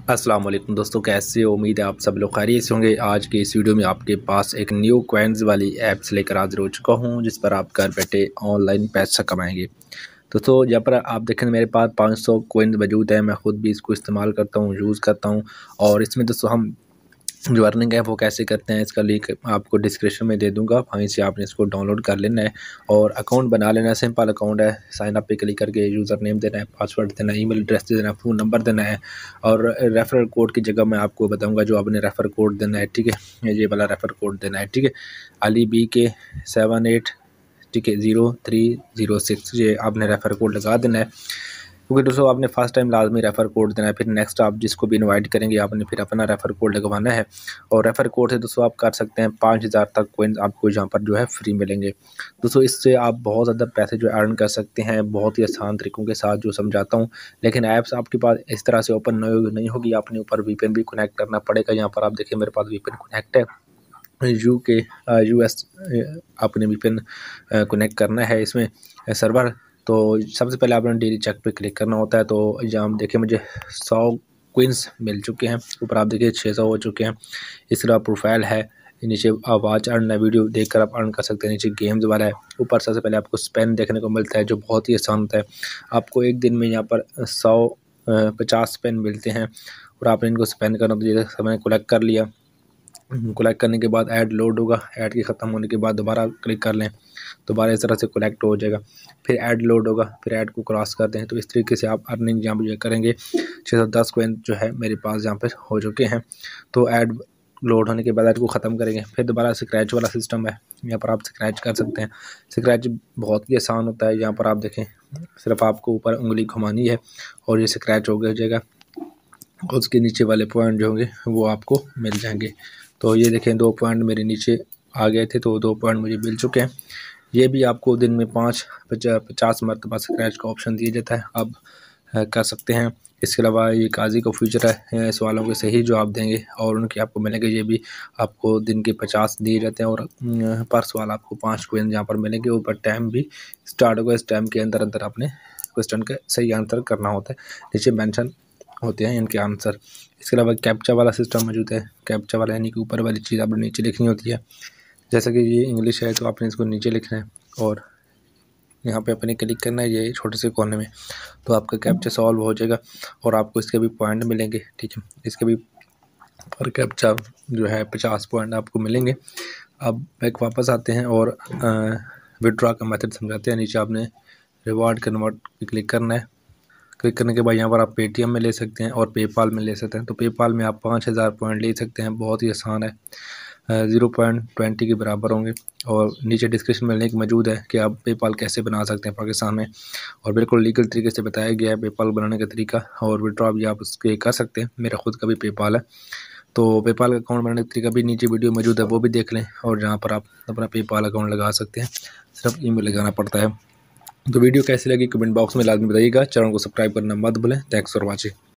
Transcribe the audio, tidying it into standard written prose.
अस्सलाम वालेकुम दोस्तों, कैसे हो? उम्मीद है आप सब लोग खैरियत से होंगे। आज की इस वीडियो में आपके पास एक न्यू कॉइन्स वाली ऐप्स लेकर हाजिर हो चुका हूं, जिस पर आप घर बैठे ऑनलाइन पैसा कमाएंगे। दोस्तों, यहाँ पर आप देखें मेरे पास 500 कॉइन्स मौजूद है। मैं ख़ुद भी इसको इस्तेमाल करता हूँ, यूज़ करता हूँ। और इसमें दोस्तों हम जो अर्निंग है वो कैसे करते हैं, इसका लिंक आपको डिस्क्रिप्शन में दे दूंगा। वहीं से आपने इसको डाउनलोड कर लेना है और अकाउंट बना लेना है। सिंपल अकाउंट है। साइन अप पे क्लिक करके यूज़र नेम देना है, पासवर्ड देना है, ईमेल एड्रेस देना है, फ़ोन नंबर देना है। और रेफरल कोड की जगह मैं आपको बताऊंगा जो आपने रेफर कोड देना है। ठीक है, ये वाला रेफर कोड देना है। ठीक है, अली बी के 78, ठीक है, 0306, ये आपने रेफर कोड लगा देना है। क्योंकि दोस्तों आपने फर्स्ट टाइम लाजमी रेफ़र कोड देना है। फिर नेक्स्ट आप जिसको भी इनवाइट करेंगे आपने फिर अपना रेफ़र कोड लगवाना है। और रेफ़र कोड से दोस्तों आप कर सकते हैं 5000 तक कॉइन्स आपको यहाँ पर जो है फ्री मिलेंगे। दोस्तों इससे आप बहुत ज़्यादा पैसे जो अर्न कर सकते हैं, बहुत ही आसान तरीक़ों के साथ जो समझाता हूँ। लेकिन ऐप्स आपके पास इस तरह से ओपन नहीं होगी, आपने ऊपर वीपीएन भी कनेक्ट करना पड़ेगा। यहाँ पर आप देखिए मेरे पास वीपीएन कनेक्ट है। यूएस आपने वीपीएन कनेक्ट करना है इसमें सर्वर। तो सबसे पहले आपने डेली चेक पे क्लिक करना होता है। तो यहाँ देखिए मुझे 100 क्विंस मिल चुके हैं। ऊपर आप देखिए 600 हो चुके हैं। इस तरह प्रोफाइल है, नीचे आवाज़ अर्न है, वीडियो देखकर आप अर्न कर सकते हैं। नीचे गेम्स वाला है। ऊपर सबसे पहले आपको स्पेन देखने को मिलता है जो बहुत ही आसान होता है। आपको एक दिन में यहाँ पर 50 स्पेन मिलते हैं और आपने इनको स्पेन करना तो जैसे मैंने कलेक्ट कर लिया। कलेक्ट करने के बाद ऐड लोड होगा। ऐड के ख़त्म होने के बाद दोबारा क्लिक कर लें, दोबारा इस तरह से कलेक्ट हो जाएगा। फिर ऐड लोड होगा, फिर ऐड को क्रॉस कर दें। तो इस तरीके से आप अर्निंग यहाँ पर करेंगे। 610 कॉइन जो है मेरे पास यहाँ पर हो चुके हैं। तो ऐड लोड होने के बाद ऐड को ख़त्म करेंगे। फिर दोबारा स्क्रैच वाला सिस्टम है, यहाँ पर आप स्क्रैच कर सकते हैं। स्क्रैच बहुत ही आसान होता है। यहाँ पर आप देखें सिर्फ आपको ऊपर उंगली घुमानी है और ये स्क्रैच हो जाएगा। उसके नीचे वाले पॉइंट जो होंगे वो आपको मिल जाएंगे। तो ये देखें 2 पॉइंट मेरे नीचे आ गए थे, तो 2 पॉइंट मुझे मिल चुके हैं। ये भी आपको दिन में 50 मरतबा स्क्रैच का ऑप्शन दिया जाता है, आप कर सकते हैं। इसके अलावा ये काजी का फीचर है, सवालों के सही जवाब देंगे और उनके आपको मिलेंगे। ये भी आपको दिन के 50 दिए जाते हैं और पर सवाल आपको 5 क्वेश्चन यहाँ पर मिलेंगे। ऊपर टाइम भी स्टार्ट होगा, इस टाइम के अंदर अंदर आपने क्वेश्चन का सही आंसर करना होता है। नीचे मेंशन होते हैं इनके आंसर। इसके अलावा कैप्चा वाला सिस्टम मौजूद है। कैप्चा वाला यानी कि ऊपर वाली चीज़ आपने नीचे लिखनी होती है। जैसा कि ये इंग्लिश है तो आपने इसको नीचे लिखना है और यहाँ पे अपने क्लिक करना है ये छोटे से कोने में, तो आपका कैप्चा सॉल्व हो जाएगा और आपको इसके भी पॉइंट मिलेंगे। ठीक है, इसके भी पर कैप्चा जो है 50 पॉइंट आपको मिलेंगे। अब बैक वापस आते हैं और विड्रॉ का मेथड समझाते हैं। नीचे आपने रिवार्ड कन्वर्ट पे क्लिक करना है। क्लिक करने के बाद यहाँ पर आप पेटीएम में ले सकते हैं और पेपाल में ले सकते हैं। तो पेपाल में आप 5000 पॉइंट ले सकते हैं, बहुत ही आसान है। 0.20 के बराबर होंगे। और नीचे डिस्क्रिप्शन में लिंक मौजूद है कि आप पेपाल कैसे बना सकते हैं पाकिस्तान में, और बिल्कुल लीगल तरीके से बताया गया है पेपाल बनाने का तरीका। और विड्रॉ भी आप उसके कर सकते हैं। मेरा खुद का भी पेपाल है, तो पेपाल का अकाउंट बनाने का तरीका भी नीचे वीडियो मौजूद है, वो भी देख लें। और जहाँ पर आप अपना पेपाल अकाउंट लगा सकते हैं, सिर्फ ईमेल लगाना पड़ता है। तो वीडियो कैसी लगी कमेंट बॉक्स में लाजमी बताइएगा। चैनल को सब्सक्राइब करना मत भूलें। Thanks for watching.